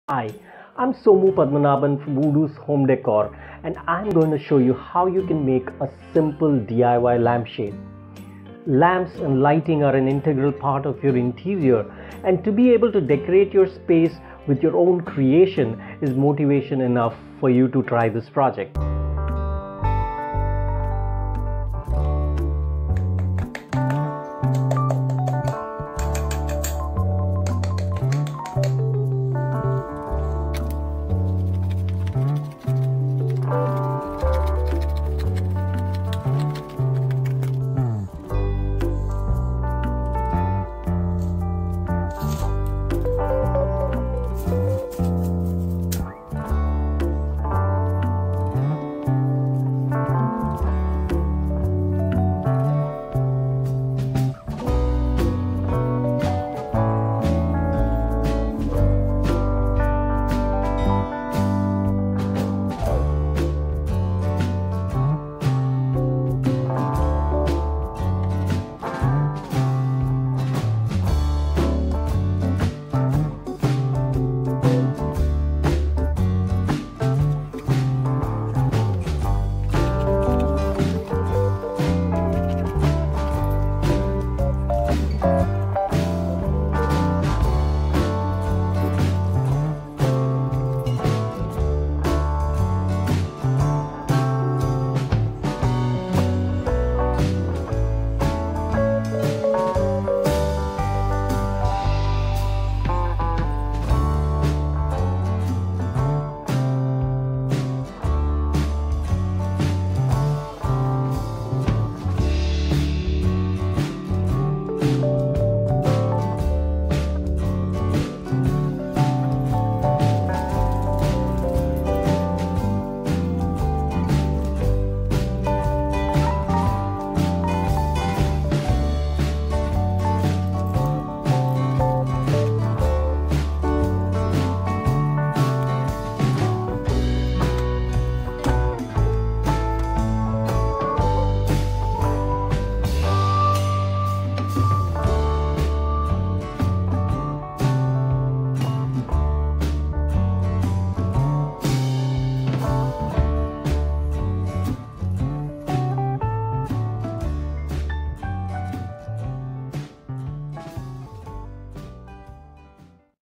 Hi, I'm Somu Padmanabhan from WOODOOZ Home Decor, and I'm going to show you how you can make a simple DIY lampshade. Lamps and lighting are an integral part of your interior, and to be able to decorate your space with your own creation is motivation enough for you to try this project.